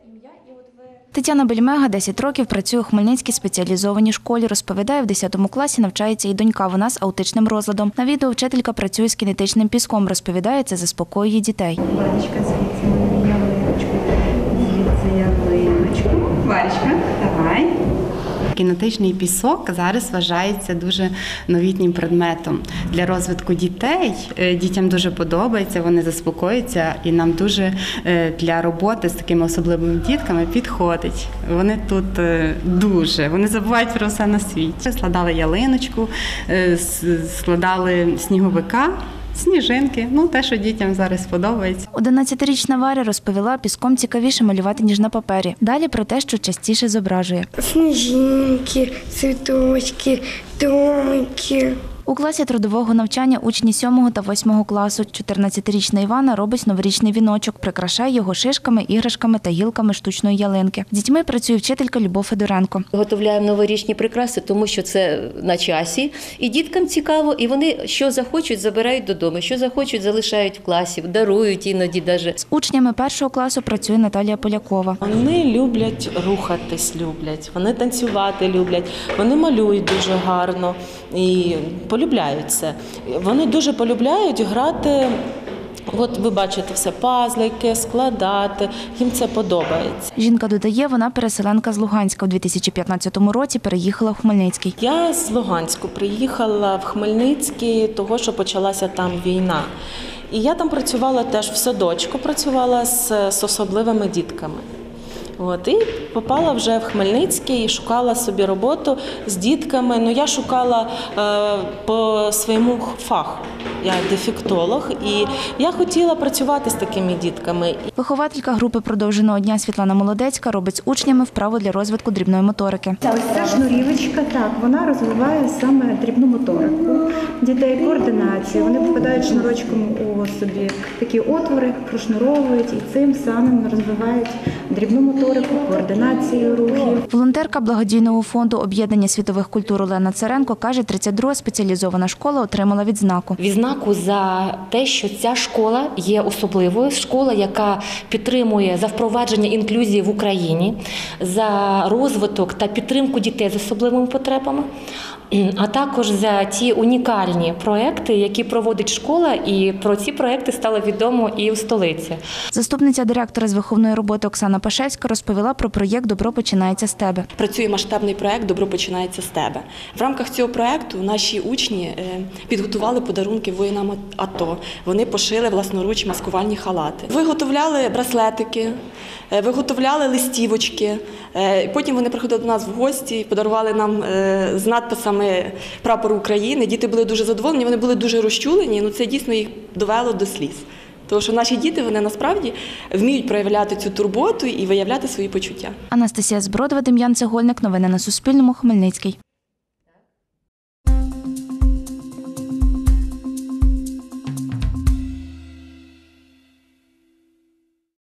Тетяна Бельмега 10 років працює у Хмельницькій спеціалізованій школі. Розповідає, в 10 класі навчається і донька, вона з аутичним розладом. На відео вчителька працює з кінетичним піском. Розповідає, це заспокоює дітей. Варечка, звідси мені ялиночку. Звідси ялиночку. Варечка, давай. Кінетичний пісок зараз вважається дуже новітнім предметом для розвитку дітей. Дітям дуже подобається, вони заспокоюються, і нам дуже для роботи з такими особливими дітками підходить. Вони тут вони забувають про все на світі. Складали ялиночку, складали сніговика. Сніжинки, те, що дітям зараз подобається. 11-річна Варя розповіла, піском цікавіше малювати, ніж на папері. Далі про те, що частіше зображує. Сніжинки, цвіточки, домики. У класі трудового навчання учні 7 та 8 класу. 14-річна Івана робить новорічний віночок, прикрашає його шишками, іграшками та гілками штучної ялинки. З дітьми працює вчителька Любов Федоренко. Готовляємо новорічні прикраси, тому що це на часі. І діткам цікаво, і вони що захочуть, забирають додому, що захочуть, залишають в класі, дарують іноді навіть. З учнями 1 класу працює Наталія Полякова. Вони люблять рухатись, вони танцювати люблять, вони малюють дуже гарно і полюбляють це. Вони дуже полюбляють грати, от ви бачите все, пазлики, складати, їм це подобається. Жінка додає, вона переселенка з Луганська. У 2015 році переїхала в Хмельницький. Я з Луганську приїхала в Хмельницький, того, що почалася там війна. І я там працювала теж в садочку, працювала з особливими дітками. І попала вже в Хмельницький і шукала собі роботу з дітками. Я шукала по своєму фаху. Я дефектолог, і я хотіла працювати з такими дітками. Вихователька групи продовженого дня Світлана Молодецька робить з учнями вправи для розвитку дрібної моторики. Ось ця шнурівочка, вона розвиває саме дрібну моторику, дітей координацію. Вони попадають шнурочком у собі такі отвори, прошнуровують і цим самим розвивають дрібну моторику, координацію рухів. Волонтерка благодійного фонду об'єднання світових культур Олена Царенко каже, 32-га спеціалізована школа отримала відзнаку. Відзнаку за те, що ця школа є особливою, школа, яка підтримує за впровадження інклюзії в Україні, за розвиток та підтримку дітей з особливими потребами, а також за ті унікальні проекти, які проводить школа, і про ці проекти стало відомо і у столиці. Заступниця директора з виховної роботи Оксана Пашевська розповіла про проєкт «Добро починається з тебе». Працює масштабний проєкт «Добро починається з тебе». В рамках цього проєкту наші учні підготували подарунки воїнам АТО. Вони пошили власноруч маскувальні халати. Виготовляли браслетики, виготовляли листівочки. Потім вони приходили до нас в гості, подарували нам з надписами прапору України. Діти були дуже задоволені, вони були дуже розчулені. Це дійсно їх довело до сліз. Тому що наші діти, вони насправді вміють проявляти цю турботу і виявляти свої почуття. Анастасія Збродова, Дем'ян Цегольник. Новини на Суспільному. Хмельницький.